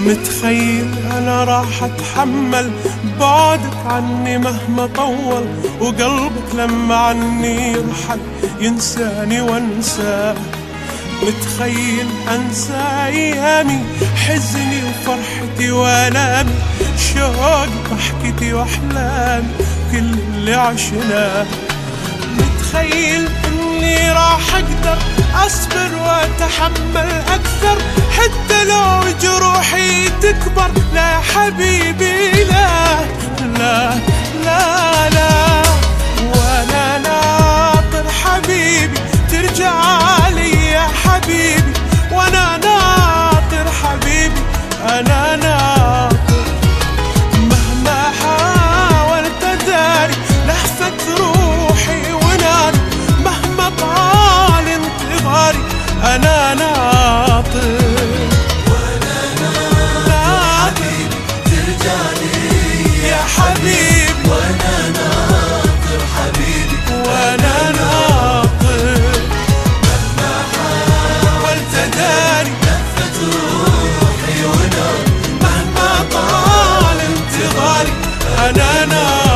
متخيل أنا راح أتحمل بعدك عني مهما طول، وقلبك لما عني يرحل ينساني وانساه. متخيل أنسى أيامي، حزني وفرحتي وآلامي، شوقي ضحكتي وأحلامي، كل اللي عشناه. متخيل إني راح أقدر أصبر وأتحمل أكثر، حتى لو جروحي تكبر. لا يا حبيبي لا لا لا لا، وأنا ناطر حبيبي ترجع لي يا حبيبي، وأنا ناطر حبيبي أنا ناطر. مهما حاولت أداري لهفة روحي وناري، مهما طال انتظاري أنا ناطر. وأنا ناطر ترجع لي يا حبيبي، وأنا ناطر حبيبي وأنا ناطر. مهما حاولت أداري لهفة روحي وناري، مهما طال انتظاري أنا ناطر.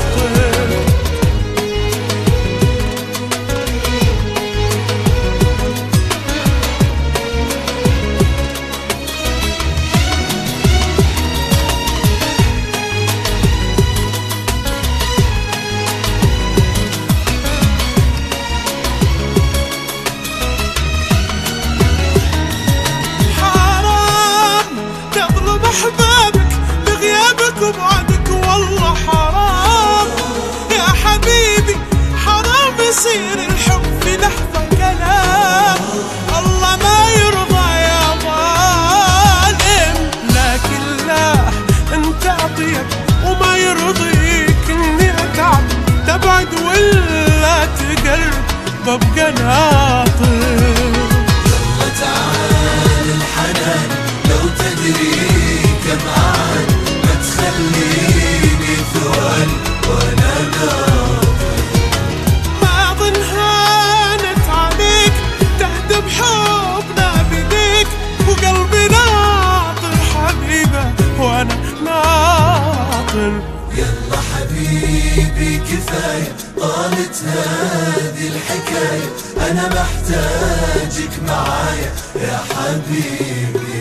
أحبابك بغيابك وبعدك والله حرام يا حبيبي، حرام يصير الحب في لحظة كلام. الله ما يرضى يا ظالم، لكن لا انت أطيب وما يرضيك اني اتعب، تبعد ولا تقرب ببقى ناطر. يلا تعال الحنان لو تدري كم عاد، ما تخليني ثواني وانا ناطر. ما اظن هانت عليك تهدى بحبنا بديك، وقلبي ناطر حبيبه وانا ناطر. يلا حبيبي كفاية طالت هذه الحكاية، أنا محتاجك معايا يا حبيبي.